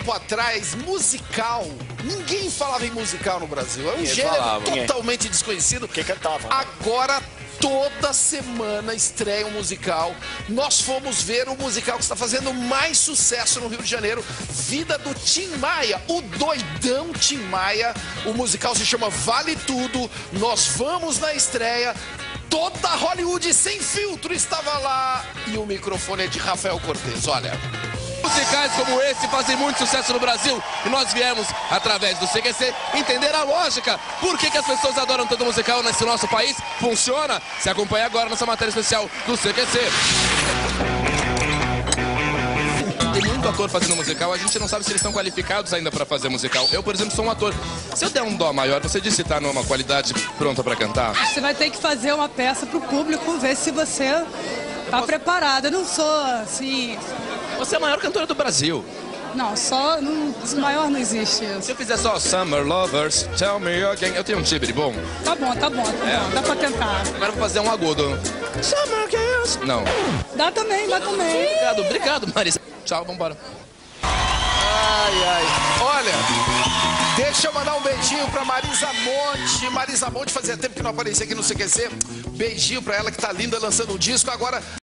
tempo atrás, musical, ninguém falava em musical no Brasil. É um gênero totalmente desconhecido. Quem cantava? Agora, toda semana estreia um musical. Nós fomos ver o musical que está fazendo mais sucesso no Rio de Janeiro, Vida do Tim Maia, o doidão Tim Maia. O musical se chama Vale Tudo. Nós vamos na estreia. Toda Hollywood sem filtro estava lá. E o microfone é de Rafael Cortez, olha. Musicais como esse fazem muito sucesso no Brasil e nós viemos, através do CQC, entender a lógica. Por que as pessoas adoram tanto musical nesse nosso país? Funciona? Se acompanha agora nessa matéria especial do CQC. Tem muito ator fazendo musical, a gente não sabe se eles estão qualificados ainda para fazer musical. Eu, por exemplo, sou um ator. Se eu der um dó maior, você disse que está numa qualidade pronta para cantar? Você vai ter que fazer uma peça para o público, ver se você está preparado. Eu não sou assim... Você é a maior cantora do Brasil. Não, só... maior não existe. Se eu fizer só Summer Lovers, Tell Me Again, eu tenho um timbre bom? Tá bom, tá bom. Dá pra tentar. Agora eu vou fazer um agudo. Summer Girls. Não. Dá também. Obrigado, Marisa. Tchau, vambora. Ai. Olha, deixa eu mandar um beijinho pra Marisa Monte. Marisa Monte fazia tempo que não aparecia aqui no CQC. Beijinho pra ela que tá linda lançando um disco agora.